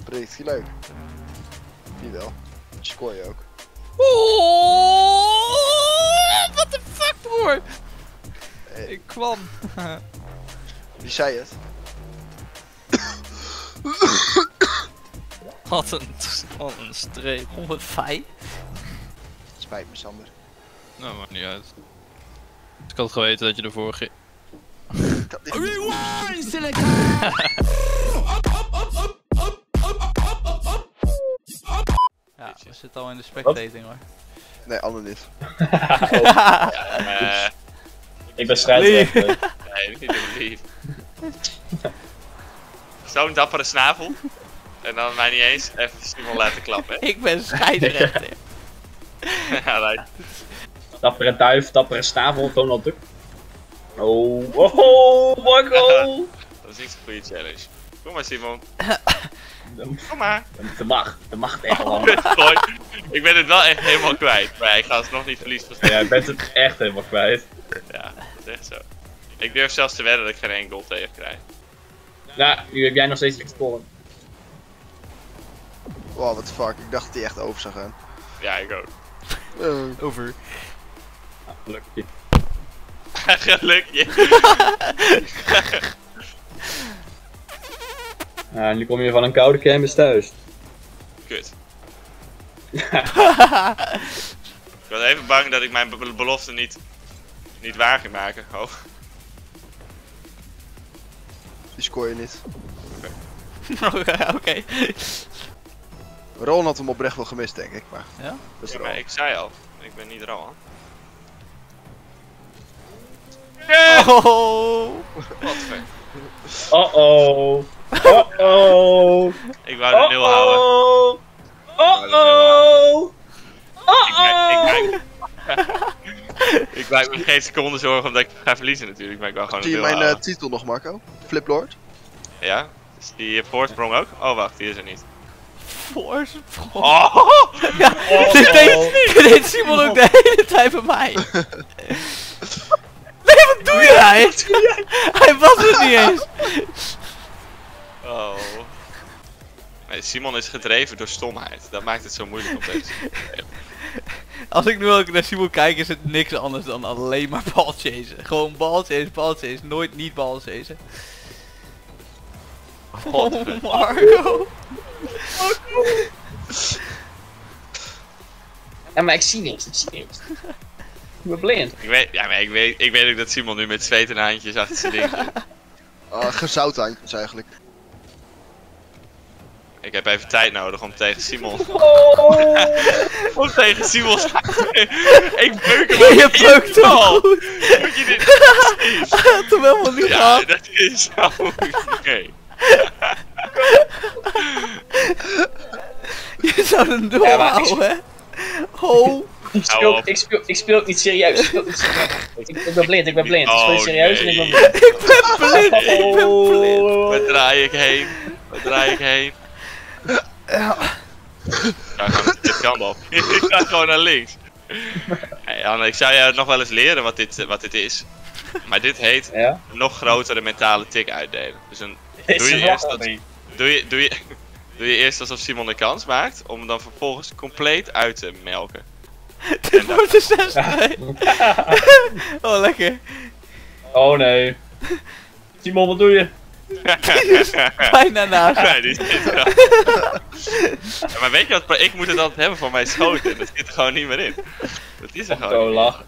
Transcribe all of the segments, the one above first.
Predictie leuk. Die wel. Scoor je ook. Oh, what the fuck, broer? Ik kwam. Wie zei het? Wat een streep. 105? Spijt me, Sander. Nou, maakt niet uit. Ik had geweten dat je ervoor ging. Ja, we zitten al in de spectating hoor. Nee, ander niet. Ik ben scheidsrechter. Nee, niet doen lief. Zo'n dappere snavel. En dan mij niet eens even Simon laten klappen. Ik ben scheidsrechter. Ja, nee. Dappere duif, dappere snavel, Donald Duck. Oh, oh, Marco! Dat is niet zo'n goede challenge. Kom maar Simon. Kom maar. Dat mag echt wel. Mooi. Ik ben het wel echt helemaal kwijt. Maar ik ga het nog niet verliezen. Ja, je bent het echt helemaal kwijt. Ja, dat is echt zo. Ik durf zelfs te wedden dat ik geen één goal tegen krijg. Nou, nu heb jij nog steeds niks gescoord. Wow, what the fuck. Ik dacht dat hij echt over zou gaan. Ja, ik ook. Over. Gelukkig. Gelukje. Nu kom je van een koude kermis thuis. Kut. Ik was even bang dat ik mijn belofte niet waar ging maken. Oh. Die scoor je niet. Oké. Ron had hem oprecht wel gemist, denk ik. Maar Ja? dat is Ja, er maar al. ik zei al, ik ben niet Roan. Oh. Wat ver. Oh-oh. Oh-oh. Ik wou de 0 houden. Oh-oh. Oh-oh. Ik maak me geen seconde zorgen omdat ik ga verliezen natuurlijk, maar ik wou gewoon Zie een je 0 mijn houden. titel nog, Marco? Fliplord? Ja? Is die voorsprong ook? Oh wacht, die is er niet. Voorsprong. Oh! Ja, dit deed Simon ook de hele tijd bij mij. Nee, wat doe jij? Hij was er niet eens. Oh. Nee, Simon is gedreven door stomheid. Dat maakt het zo moeilijk om deze te spelen. Als ik nu ook naar Simon kijk, is het niks anders dan alleen maar balchasen. Gewoon balchase, nooit niet balchasen. Oh, Marco. Ja, maar ik zie niks. Ik ben blind. Ik weet ook dat Simon nu met zweet en handjes achter zijn ding zit. Gezout handjes eigenlijk. Ik heb even tijd nodig om tegen Simon. Oh. Om tegen Simon. Ik beuk hem. Je beukt hem goed. Moet je dit Hij had hem helemaal niet Ja, gehad. dat is zo. Oké. Je zou hem Ja, maar doorhouden, hè? Oh. Ik speel het niet serieus. Ik ben blind. Ik speel Oh, het serieus en ik ben nee. blind. Ik ben blind. Waar draai ik heen? Waar draai ik heen? Ja. Ja, gewoon dit kant op. Ik ga gewoon naar links. Hey, Anne, ik zou jou nog wel eens leren wat dit is. Maar dit heet Ja? nog grotere mentale tik uitdelen. Dus dan Is doe je het eerst wel dat, niet? doe je eerst alsof Simon een kans maakt, om hem dan vervolgens compleet uit te melken. Dit wordt de 6. Oh, lekker. Oh nee. Simon, wat doe je? Bijna naast. Nee, die zit er al. Ja, maar weet je wat, ik moet het altijd hebben van mijn schoten en dat zit er gewoon niet meer in. Dat is er gewoon Zo niet. lach.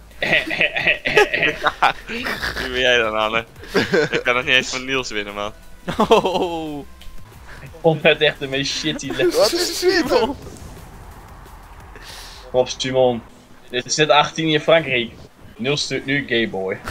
Wie ben jij dan, Anne? Ik kan nog niet eens van Niels winnen, man. Oh. Ik vond het echt de meest shitty les. Wat is dit? Simon. Kom op, Simon. Dit is net 18 in Frankrijk. Niels stuurt nu gayboy.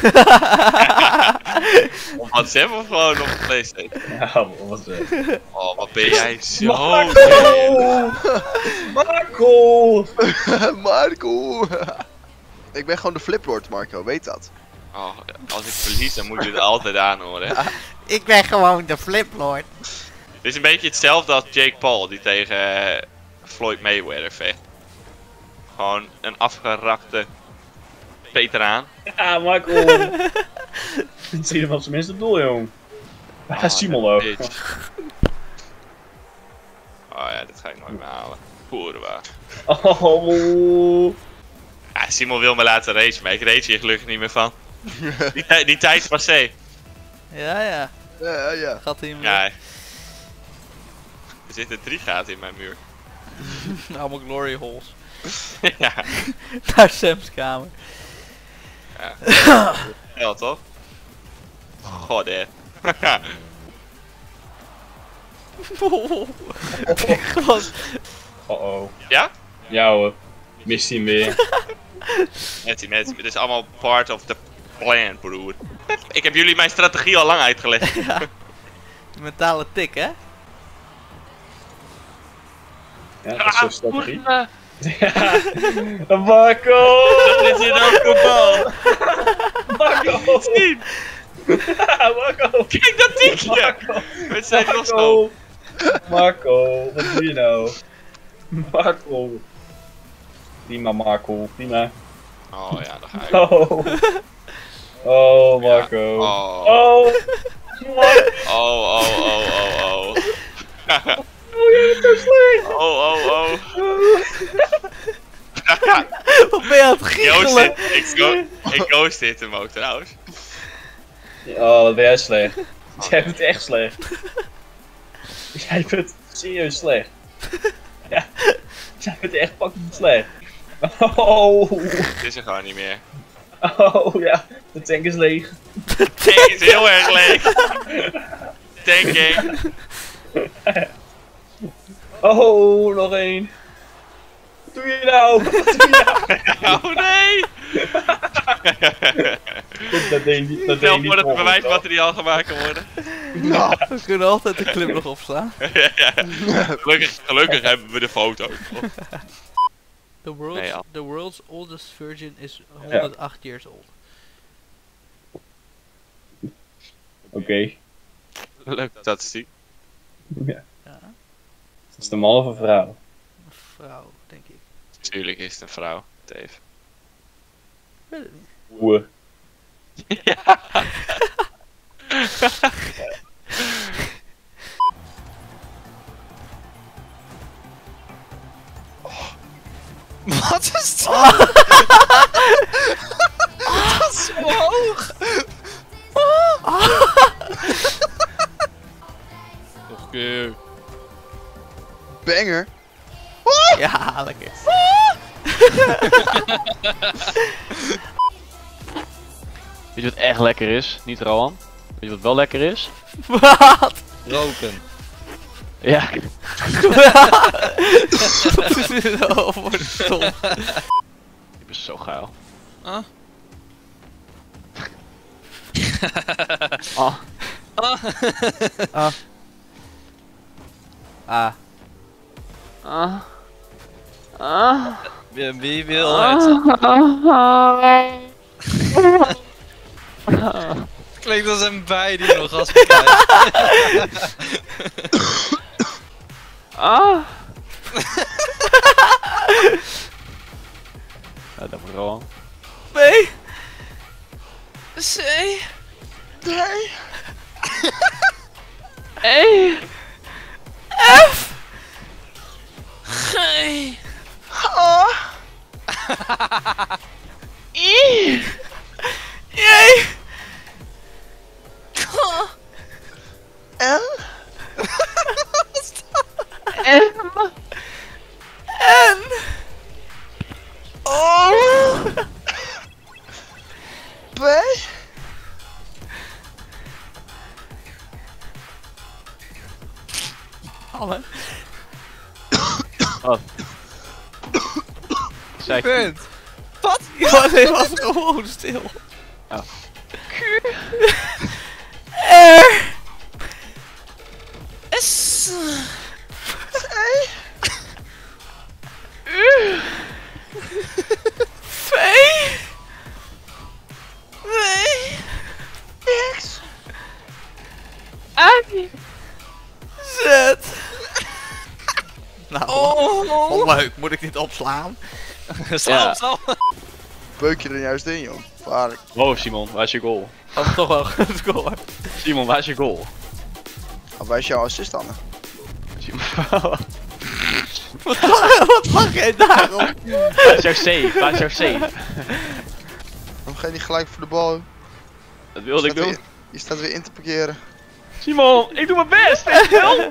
Op WhatsApp of gewoon op de PlayStation? Ja, wat was het? Oh, wat ben jij zo Marco! Marco! Marco! Ik ben gewoon de Fliplord, Marco, weet dat. Oh, als ik verlies, dan moet je het altijd aanhoren. Hè? Ik ben gewoon de fliplord. Dit is een beetje hetzelfde als Jake Paul, die tegen Floyd Mayweather vecht. Gewoon een afgerakte veteraan. Ja, Marco! Ik zie hem op zijn minste op doel, jong. Waar is Simon ook? Bitch. dit ga ik nooit meer halen. Poerenwaar. Oh. Ja, Simon wil me laten racen, maar ik race hier gelukkig niet meer van. Die tijd is passé. Ja, ja. Ja. Gaat hij hem Ja. Er zitten 3 gaten in mijn muur. allemaal glory holes. Ja. Naar Sam's kamer. Ja, toch? God, hè. God. Oh. Ja? Ja hoor. Mist hij weer. Met, dit is allemaal part of the plan, broer. Ik heb jullie mijn strategie al lang uitgelegd. Ja. De mentale tik, hè? Ja, dat is zo'n strategie. Marco! Dat is in ook een bal. Marco! Zien. Marco! Kijk dat tikje! Met zijn losloop. Marco, wat doe je nou? Marco. Prima Marco, prima. Oh ja, daar ga ik. Oh. Oh Marco. Oh. Oh. Oh, oh, oh, oh, oh. Oh, je bent zo slecht. Oh, oh, oh. Wat ben je aan het giechelen? Ik ghost hem ook trouwens. Oh, wat ben jij slecht. Jij bent echt slecht. Jij bent serieus slecht. Ja. Jij bent echt fucking slecht. Oh. Het is er gewoon niet meer. Oh ja, de tank is leeg. De tank is heel erg leeg. Tanking. Oh, nog één. Wat doe je nou? Wat doe je nou? Oh nee! Dat deed niet. Dat Snel deed niet voordat het volgen, bewijsmateriaal gemaakt kan worden. Nou, We kunnen altijd de clip nog opslaan. Ja. Gelukkig hebben we de foto. The world's oldest virgin is 108 years old. Oké. Leuk dat te zien. Ja. Ja, Is het een man of een vrouw? een vrouw, denk ik. Tuurlijk is het een vrouw, Dave. Ik weet het niet. Oeh. wat is dat? Dat is zo hoog. Nog een keer. Banger. Ja, lekker. Weet je wat echt lekker is? Niet Rohan. Weet je wat wel lekker is? Wat? Roken. Ja. Wat is dit nou voor de stom? Ik ben zo geil. Ah. Ah. Ah. Ah. Ah. Ah. Wie wil het? Klinkt als een bij die nog als bekijkt. Ah. Ja, dat moet Rohan. Nee. C. Nee. E. F. G. Oh. I. J. K. L. M. N. O. P. Alle. Wat? Zei ik Punt. Wat? Ja, nee, was gewoon stil. Oh. Q. R. S. U. V. W. X. Y. Z. Nou, wat leuk. Moet ik dit opslaan? Sla op. Beuk je er juist in, joh. Vaarlijk. Wow, Simon, waar is je goal? Dat is toch wel een score. Simon, waar is je goal? Waar is jouw assist dan? Simon. Wat lach jij daarom? Waar is jouw save? Waar is jouw save? Waarom ga je niet gelijk voor de bal? Dat wilde ik doen. Je staat weer in te parkeren. Simon, ik doe mijn best, weet je wel?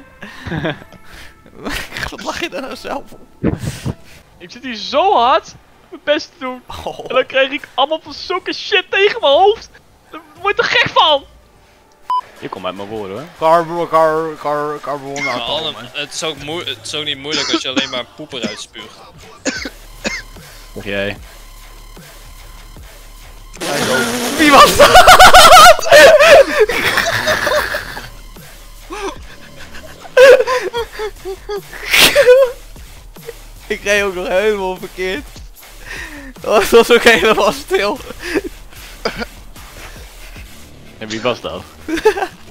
Wat lach je daar nou zelf op? Ik zit hier zo hard mijn best te doen. Oh. En dan krijg ik allemaal van zulke shit tegen mijn hoofd. Daar word je toch gek van? Je komt uit mijn woorden hoor. Carbon. Maar Anne, het is ook niet moeilijk als je alleen maar poep eruit spuugt. Zeg jij. Wie was dat? Ik reed ook nog helemaal verkeerd. Dat was ook helemaal stil. En wie was dat?